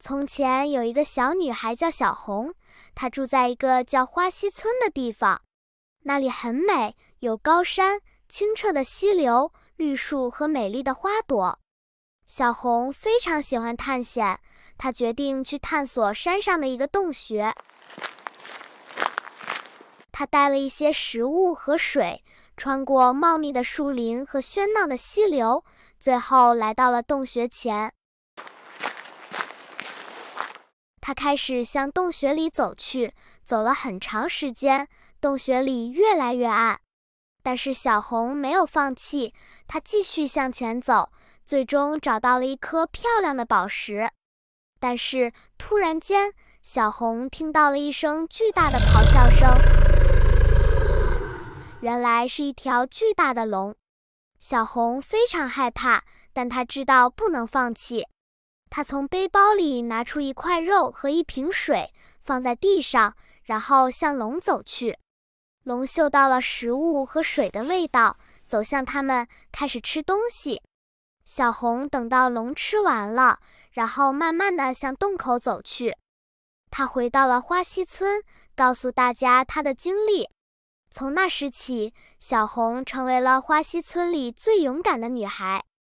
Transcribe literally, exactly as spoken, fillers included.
从前有一个小女孩叫小红，她住在一个叫花溪村的地方，那里很美，有高山、清澈的溪流、绿树和美丽的花朵。小红非常喜欢探险，她决定去探索山上的一个洞穴。她带了一些食物和水，穿过茂密的树林和喧闹的溪流，最后来到了洞穴前。他开始向洞穴里走去，走了很长时间，洞穴里越来越暗。但是小红没有放弃，她继续向前走，最终找到了一颗漂亮的宝石。但是突然间，小红听到了一声巨大的咆哮声，原来是一条巨大的龙。小红非常害怕，但她知道不能放弃。他从背包里拿出一块肉和一瓶水，放在地上，然后向龙走去。龙嗅到了食物和水的味道，走向它们，开始吃东西。小红等到龙吃完了，然后慢慢地向洞口走去。她回到了花溪村，告诉大家她的经历。从那时起，小红成为了花溪村里最勇敢的女孩。